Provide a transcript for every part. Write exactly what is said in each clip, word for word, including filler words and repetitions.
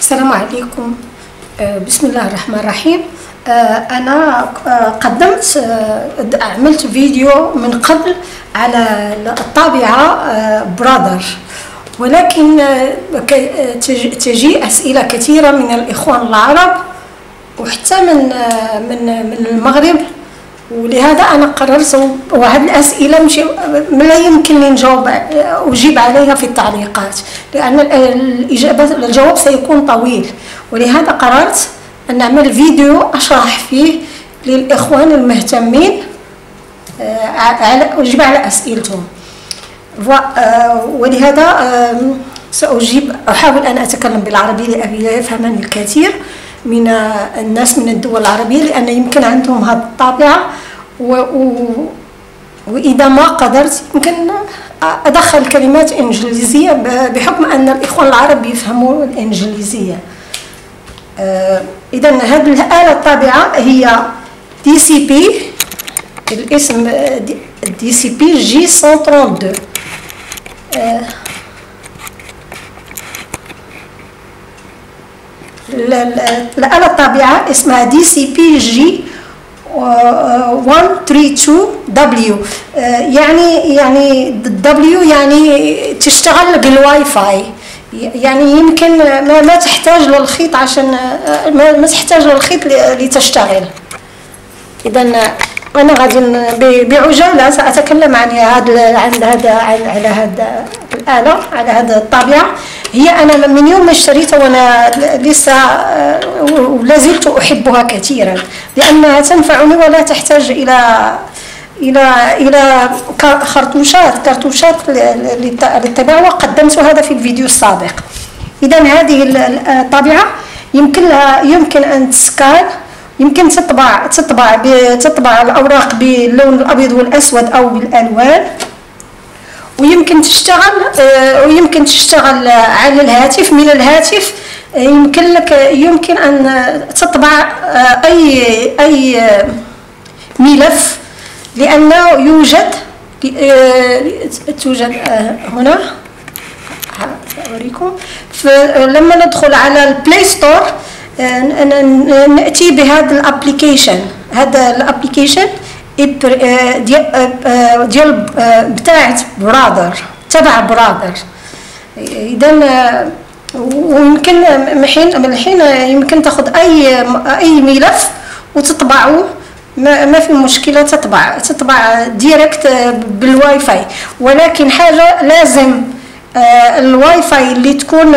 السلام عليكم. بسم الله الرحمن الرحيم. أنا قدمت عملت فيديو من قبل على الطابعة برادر، ولكن تجي أسئلة كثيرة من الإخوان العرب وحتى من من من المغرب، ولهذا أنا قررت وهذه الأسئلة مش لا يمكن لي نجاوب أجيب عليها في التعليقات، لأن الإجابة الجواب سيكون طويل، ولهذا قررت أن نعمل فيديو أشرح فيه للإخوان المهتمين على أجيب على أسئلتهم. ولهذا سأجيب أحاول أن أتكلم بالعربية لأبي لا يفهمني الكثير من الناس من الدول العربية، لأن يمكن عندهم هذه الطابعة، وإذا ما قدرت يمكن أدخل كلمات إنجليزية بحكم أن الإخوان العرب يفهموا الإنجليزية. إذا هذه الآلة الطابعة هي دي سي بي، الاسم دي سي بي جي مئتين واثنين وثلاثين. الآلة الطابعة اسمها دي سي بي جي مئتين وثلاثة وثلاثين دبليو، يعني يعني دبليو يعني تشتغل بالواي فاي، يعني يمكن ما, ما تحتاج للخيط عشان ما, ما تحتاج للخيط لتشتغل. إذا أنا غادي بعجالة سأتكلم عن هذا عن هذا على هذا الآلة، على هذا الطابعة. هي أنا من يوم ما اشتريتها وأنا لسه ولا زلت أحبها كثيرا، لأنها تنفعني ولا تحتاج إلى إلى إلى خرطوشات كرتوشات للطباعة، وقدمت هذا في الفيديو السابق. إذا هذه الطابعة يمكن لها يمكن أن تسكان، يمكن تطبع تطبع تطبع الأوراق باللون الأبيض والأسود أو بالألوان، ويمكن تشتغل ويمكن تشتغل على الهاتف. من الهاتف يمكن لك يمكن أن تطبع أي أي ملف، لأنه يوجد توجد هنا سأوريكم. فلما ندخل على البلاي ستور نأتي بهذا الابليكيشن، هذا الابليكيشن ديال ديال بتاعت برادر، تبع برادر. إذا ويمكن من حين من الحين يمكن تاخذ أي أي ملف وتطبعه، ما ما في مشكلة، تطبع تطبع ديريكت بالواي فاي. ولكن حاجة لازم الواي فاي اللي تكون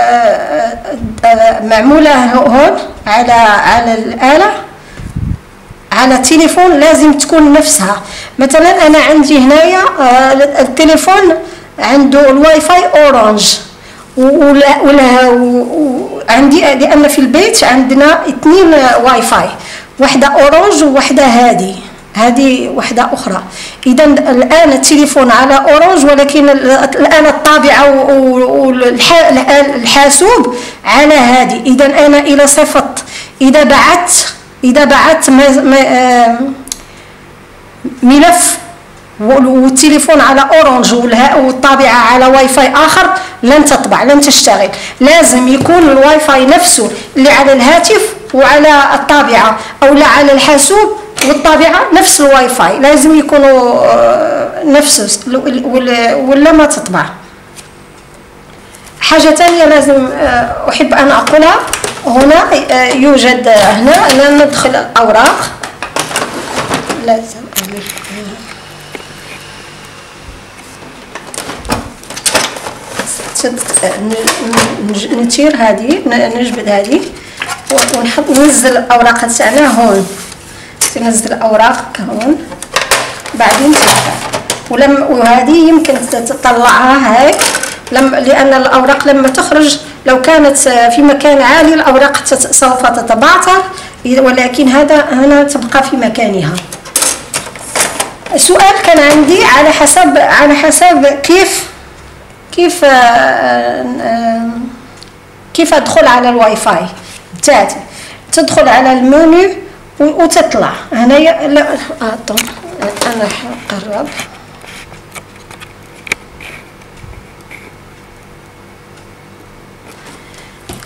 معمولة هون على على الآلة على التليفون لازم تكون نفسها. مثلا أنا عندي هنايا التليفون عنده الواي فاي أورانج، ولا ولا عندي لأن في البيت عندنا اثنين واي فاي، واحدة أورانج وواحدة هادي هذه واحدة أخرى. إذا الآن التليفون على أورانج، ولكن الآن الطابعة والحاسوب على هذه. إذا أنا إلى صفة إذا بعت إذا بعت ملف والتليفون على أورانج والطابعة على واي فاي آخر لن تطبع، لن تشتغل. لازم يكون الواي فاي نفسه اللي على الهاتف وعلى الطابعة، أو لا على الحاسوب والطابعة نفس الواي فاي، لازم يكونوا نفسه ولا ما تطبع. حاجة ثانية لازم أحب أن أقولها، هنا يوجد هنا ندخل الأوراق، لازم نتير هذه، نجبد هذه ونحط ننزل الأوراق تاعنا هون، تنزل الأوراق هون بعدين تطبع. ولما وهذه يمكن تطلعها هاي، لم لأن الأوراق لما تخرج لو كانت في مكان عالي الأوراق سوف تتبعثر، ولكن هذا هنا تبقى في مكانها. سؤال كان عندي على حسب على حسب كيف كيف كيف أدخل على الواي فاي بتاعتي. تدخل على المنيو وتطلع هنايا. لا أطم أنا حقرب.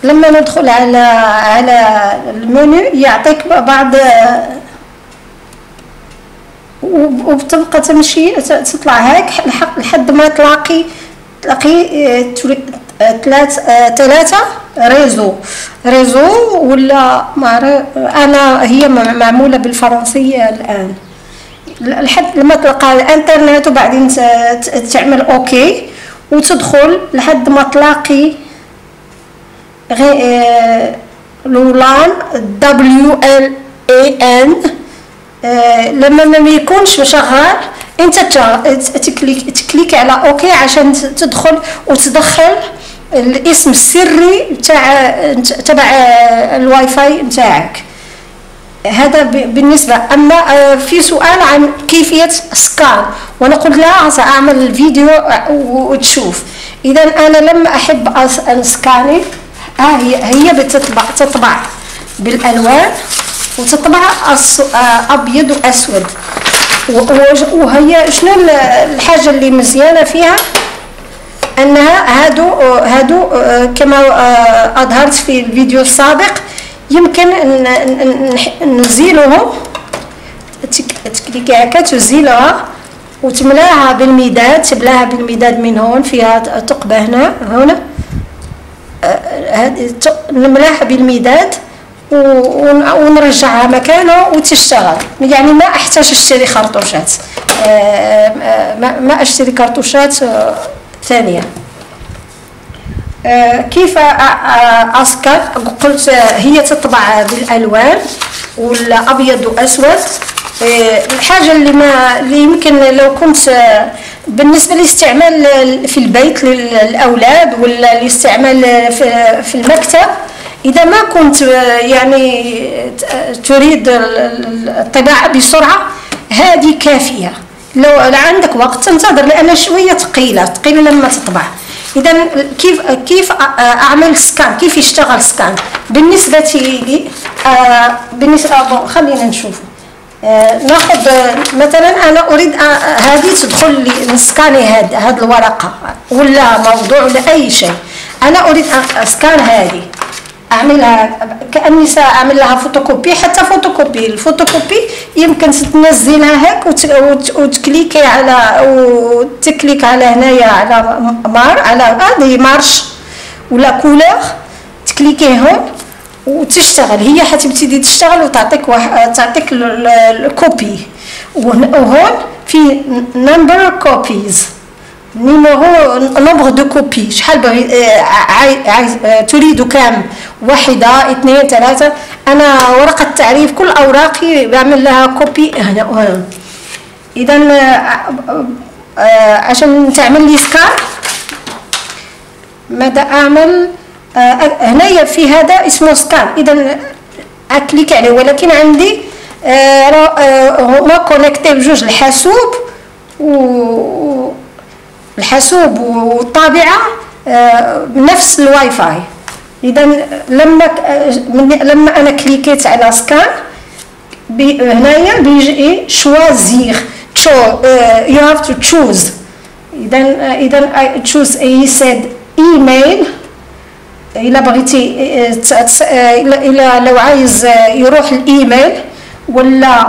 لما ندخل على على المنيو يعطيك بعض، وبتبقى تمشي تطلع هيك لحد ما تلاقي تلاقي ثلاث ثلاثة ريزو ريزو ولا ما انا هي معمولة بالفرنسية الان، لحد لما تلقى الانترنت وبعدين تعمل اوكي وتدخل لحد ما تلاقي غير لولان دبليو ال اي ان. لما ما يكونش شغال انت تكليك تكليك على اوكي عشان تدخل وتدخل الاسم السري تاع تبع الواي فاي نتاعك. هذا بالنسبه. اما في سؤال عن كيفيه سكان، وانا قلت لها ساعمل الفيديو وتشوف. اذا انا لما احب اسكاني ها هي هي بتطبع تطبع بالالوان وتطبع ابيض واسود. وهي شنو الحاجه اللي مزيانه فيها انها هادو هادو كما اظهرت في الفيديو السابق يمكن نزيلهم، تكليكي هكا تزيلها وتملاها بالمداد، تبلاها بالمداد من هون فيها ثقبه هنا هنا نملاها بالمداد ونرجعها مكانه وتشتغل. يعني ما احتاج اشتري خرطوشات، ما اشتري كرتوشات ثانيه. كيف اسكر؟ قلت هي تطبع بالالوان ولا ابيض واسود. الحاجه اللي ما اللي يمكن لو كنت بالنسبه لاستعمال في البيت للاولاد ولا الاستعمال في المكتب، اذا ما كنت يعني تريد الطباعه بسرعه هذه كافيه. لو عندك وقت تنتظر لان شويه ثقيله ثقيله لما تطبع. اذا كيف كيف اعمل سكان؟ كيف يشتغل سكان؟ بالنسبه لي آه بالنسبه خلينا نشوفه. آه ناخذ مثلا انا اريد هذه تدخل لي نسكاني هذه هذه الورقه ولا موضوع ولا اي شيء. انا اريد اسكان هذه، اعملها كاني ساعمل لها فوتوكوبي. حتى فوتوكوبي الفوتوكوبي يمكن تنزلها هيك وتكليكي على وتكليك على هنايا على مار على هذه مارش ولا كولور، تكليكي هون وتشتغل. هي حتبتدي تشتغل وتعطيك واحد تعطيك الكوبي. وهون في نمبر كوبيز، نيميرو نومبر دو كوبي، شحال بغي عايز تريد كام؟ واحده اثنين ثلاثه. انا ورقه تعريف كل اوراقي بعمل لها كوبي هنا وهنا. اذا عشان تعمل لي سكان ماذا اعمل؟ هنايا في هذا اسمه سكان. اذا اكليك عليه، ولكن عندي هما كونيكتي بجوج الحاسوب و الحاسوب والطابعه بنفس الواي فاي. اذا لما لما انا كليكيت على سكان هنايا بيجي شوازير تشو يو هاف تو تشوز. اذا اذا اي تشوز اي سيد ايميل. الا بغيتي الا لو عايز يروح الايميل ولا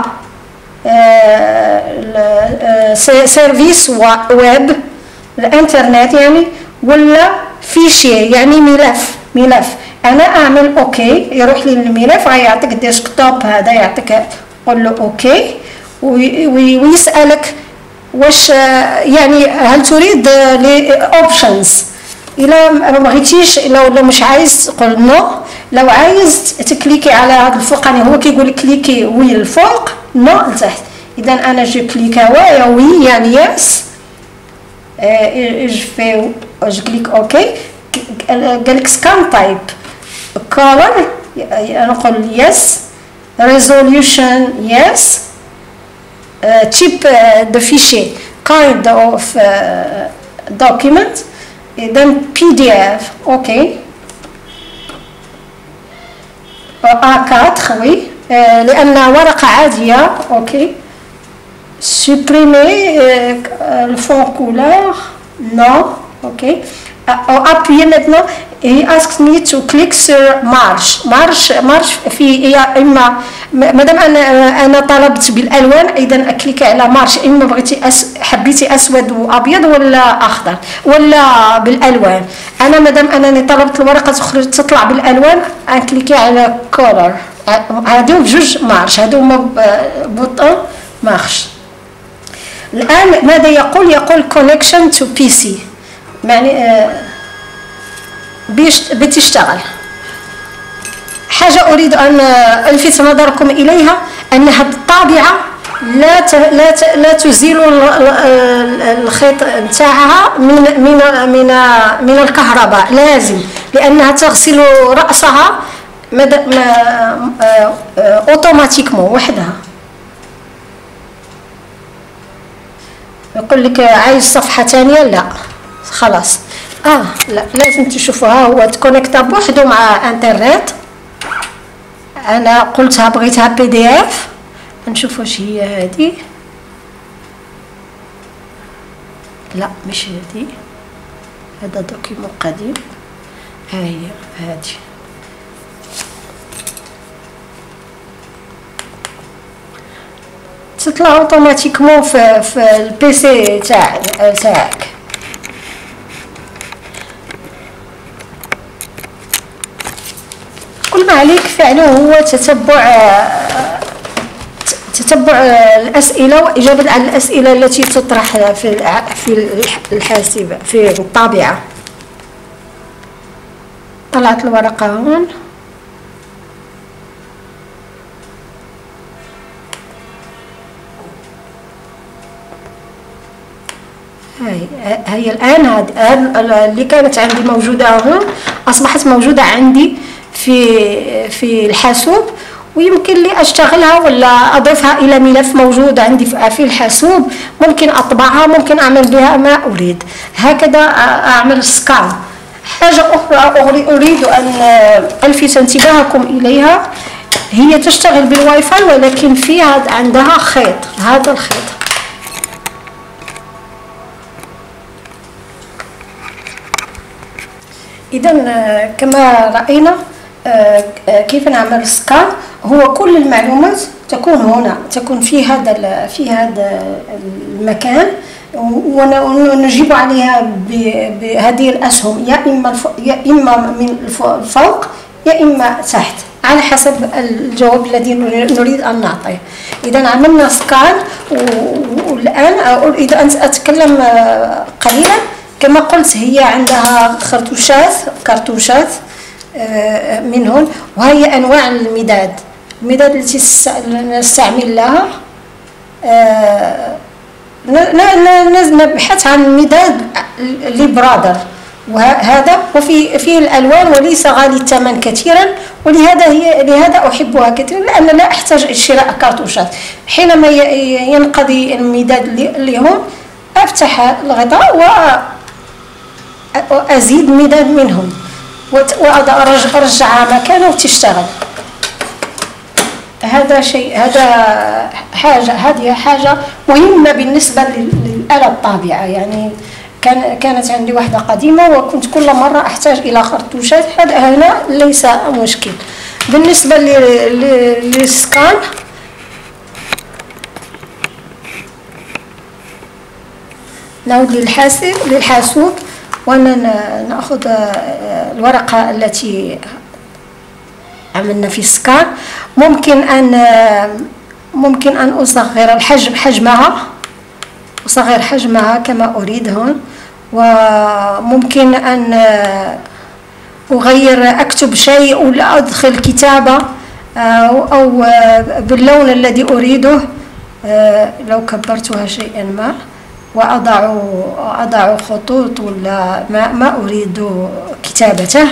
سيرفيس ويب الانترنت يعني ولا فيشي يعني ملف ملف. انا اعمل اوكي يروح لي الملف غيعطيك الديسكتوب هذا يعطيك قول له اوكي ويسالك واش يعني هل تريد لي اوبشنز. الا ما بغيتيش لو لو مش عايز قول نو. لو عايز تكليكي على هذا الفوقاني هو كيقول لك كليكي وي الفوق نو لتحت. اذا انا جو كليكا وايا وي يعني يس. جو في جو كليك اوكي قال لك سكان تايب كولر نقول يس ريزوليوشن يس تيب دو فيشي كايند اوف دوكيمنت. اذا بي دي اف اوكي آ أربعة وي لان ورقه عاديه اوكي. supprimer le fond couleur non ok. Appuyer maintenant he asked me to click sur march march march في هي اما مادام انا انا طلبت بالالوان اذا اكليك على مارش، اما بغيتي أس حبيتي اسود وابيض ولا اخضر ولا بالالوان. انا مادام انني طلبت الورقه تخرج تطلع بالالوان اكليكي على كولر. هادو بجوج مارش، هادو هما بوطون مارش. الان ماذا يقول؟ يقول connection to بي سي، يعني آه بتشتغل. حاجة أريد أن ألفت نظركم إليها، أن هذه الطابعة لا ت... لا ت... لا تزيل الخيط نتاعها من من من من الكهرباء، لازم، لأنها تغسل رأسها مد... ما... أوتوماتيكمون وحدها. يقول لك عايز صفحة ثانية؟ لا خلاص. اه لا لازم تشوفوها، هو تكونكتا بوحدو مع انترنت. انا قلتها بغيتها بي دي اف، نشوف واش هي هذه. لا مش هذه، هذا دوكيمون قديم. ها هي هذه. تطلع اوتوماتيكمون في في البيسي تاع تاعك. كل ما عليك فعله هو تتبع تتبع الأسئلة وإجابة على الأسئلة التي تطرح في في الحاسبة في الطابعة. طلعت الورقة هون. هاي هي الآن هذه اللي كانت عندي موجودة هون أصبحت موجودة عندي في في الحاسوب، ويمكن لي اشتغلها ولا اضيفها الى ملف موجود عندي في الحاسوب. ممكن اطبعها، ممكن اعمل بها ما اريد. هكذا اعمل سكان. حاجه اخرى اريد ان الفت انتباهكم اليها، هي تشتغل بالواي فاي ولكن فيها عندها خيط، هذا الخيط. اذا كما راينا كيف نعمل سكان. هو كل المعلومات تكون هنا، تكون في هذا في هذا المكان، ونجيب عليها بهذه الاسهم، يا اما يا اما من الفوق يا اما تحت، على حسب الجواب الذي نريد ان نعطيه. اذا عملنا سكان، والان اريد ان اتكلم قليلا. كما قلت هي عندها خرطوشات كرتوشات منهم، وهي انواع المداد. المداد التي نستعمل لها نبحث عن مداد لبرادر، وهذا وفي فيه الالوان وليس غالي الثمن كثيرا، ولهذا هي لهذا احبها كثيرا، لان لا احتاج شراء كرتوشات. حينما ينقضي المداد لهم افتح الغطاء وازيد مداد منهم وارجعها مكانه وتشتغل. هذا شيء، هذا حاجه هذه حاجه مهمه بالنسبه للآلة الطابعه. يعني كان كانت عندي واحده قديمه وكنت كل مره احتاج الى خرطوشات، هذا هنا ليس مشكل. بالنسبه للسكان نعود للحاسب للحاسوب، وانا ناخذ الورقه التي عملنا في السكان. ممكن ان ممكن ان اصغر الحجم حجمها اصغر حجمها كما اريد هون، وممكن ان اغير اكتب شيء ولا ادخل كتابه او باللون الذي اريده. لو كبرتها شيئا ما واضع اضع خطوط ولا ما ما اريد كتابته،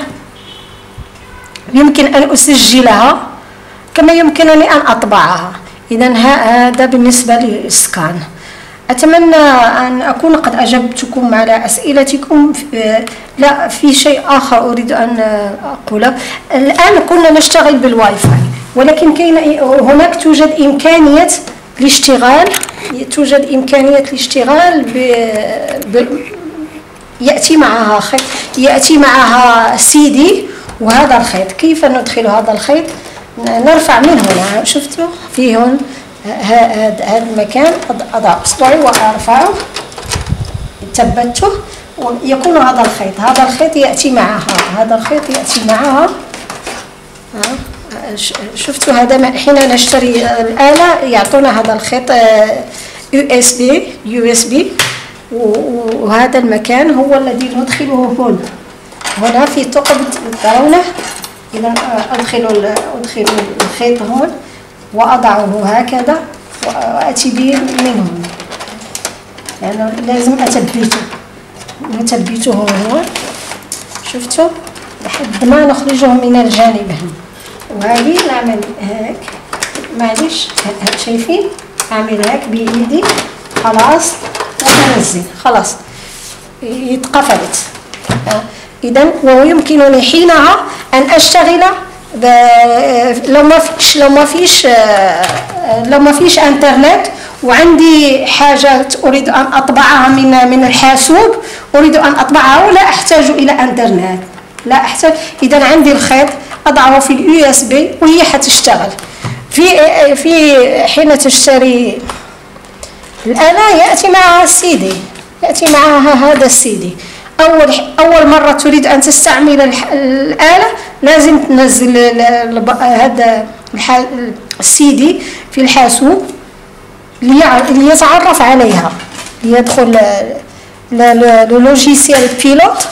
يمكن ان اسجلها كما يمكنني ان اطبعها. اذا هذا بالنسبه للسكان. اتمنى ان اكون قد اجبتكم على اسئلتكم. لا في شيء اخر اريد ان اقوله. الان كنا نشتغل بالواي فاي، ولكن كاين هناك توجد امكانيه الاشتغال توجد امكانيه الاشتغال ب يأتي معها خيط، يأتي معها سيدي. وهذا الخيط كيف ندخل هذا الخيط؟ نرفع من هنا، شفتوا فيه هون هذا المكان، أضع إصبعي وأرفعه، ثبته ويكون هذا الخيط، هذا الخيط يأتي معها، هذا الخيط يأتي معها. شفتوا هذا حين نشتري الآلة يعطونا هذا الخيط يو اس بي يو اس بي، وهذا المكان هو الذي ندخله هنا. هنا في ثقب ترونه. إذا أدخل أدخل الخيط هون وأضعه هكذا وأتي به من هنا، يعني لازم أثبته، نثبته هون. شفتوا لحد ما نخرجه من الجانب هنا. وهذه نعمل هيك، معليش شايفين، أعمل هيك بإيدي خلاص وأنزل خلاص اتقفلت. إذا ويمكنني حينها أن أشتغل لو ما فيش لو ما فيش لو ما فيش انترنت وعندي حاجات اريد ان اطبعها من من الحاسوب، اريد ان اطبعها ولا احتاج الى انترنت، لا احتاج. اذا عندي الخيط اضعه في اليو اس بي وهي حتشتغل. في في حين تشتري الآلة ياتي معها السيدي، ياتي معها هذا السيدي. أول أول مرة تريد أن تستعمل الآلة لازم تنزل هذا السيدي في الحاسوب ليتعرف عليها، ليدخل للوجيسيال بيلوت،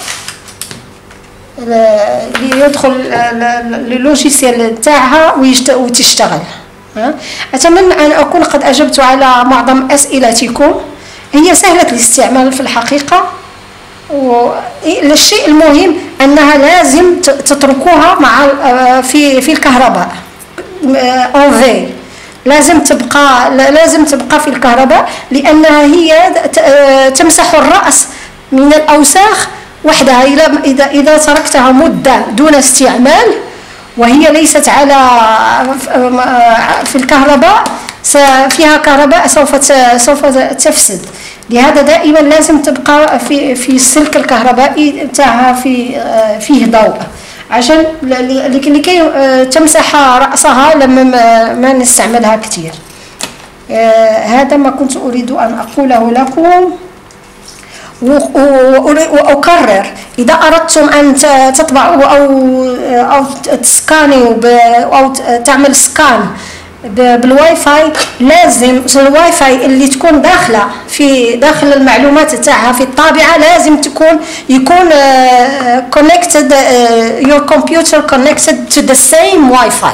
ليدخل للوجيسيال تاعها وتشتغل. أتمنى أن أكون قد أجبت على معظم أسئلتكم. هي سهلة الاستعمال في الحقيقة، والشيء المهم أنها لازم تتركوها مع في في الكهرباء اون في، لازم تبقى لازم تبقى في الكهرباء، لأنها هي تمسح الرأس من الأوساخ وحدها. إذا إذا تركتها مدة دون استعمال وهي ليست على في الكهرباء فيها كهرباء سوف سوف تفسد. لهذا دائما لازم تبقى في في السلك الكهربائي تاعها في فيه ضوء، عشان لكي تمسح رأسها لما ما نستعملها كثير. هذا ما كنت أريد أن أقوله لكم. وأكرر، إذا أردتم أن تطبعوا أو أو تسكانوا أو تعمل سكان بالواي فاي، لازم الواي فاي اللي تكون داخله في داخل المعلومات تاعها في الطابعه لازم تكون يكون connected your computer connected to the same Wi-Fi.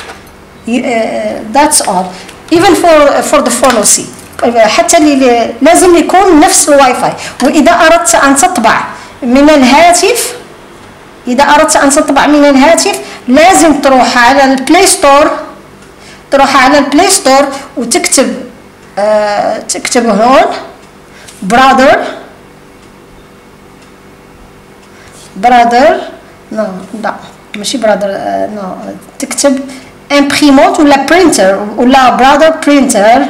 That's all. Even for for the pharmacy. حتى اللي لازم يكون نفس الواي فاي. وإذا أردت أن تطبع من الهاتف إذا أردت أن تطبع من الهاتف لازم تروح على البلاي ستور تروح على البلاي ستور وتكتب آه تكتب هون برادر برادر نو لا ماشي برادر آه نو تكتب امبريمونت ولا برينتر ولا برادر برينتر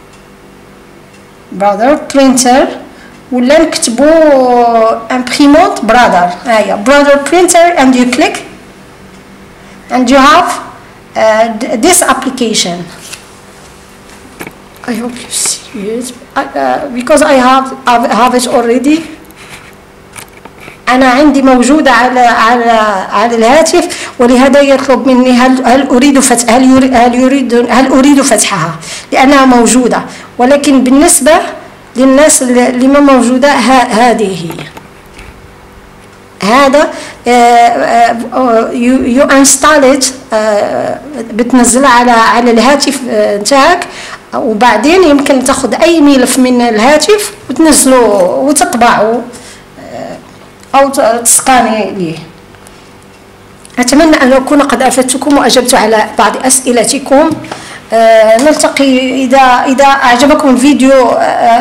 برادر برينتر ولا نكتبو امبريمونت برادر. هيا برادر برينتر and you click and you have Uh, this application. I hope you see it uh, because I have I have it already. أنا عندي موجودة على على على الهاتف، ولهذا يطلب مني هل هل أريد فتح هل يريد هل يريد هل أريد فتحها لأنها موجودة. ولكن بالنسبة للناس اللي ما موجودة هذه هي هذا يو يو انستال بتنزلها على على الهاتف نتاعك، وبعدين يمكن تاخذ اي ملف من الهاتف وتنزله وتطبعه او تسكاني ليه. اتمنى ان اكون قد افدتكم واجبت على بعض اسئلتكم. نلتقي. اذا اذا اعجبكم الفيديو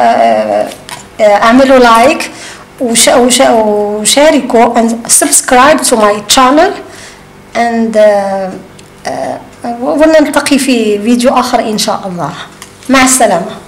اعملوا لايك وشاركوا and subscribe to my channel and uh, uh, ونلتقي في فيديو آخر إن شاء الله. مع السلامة.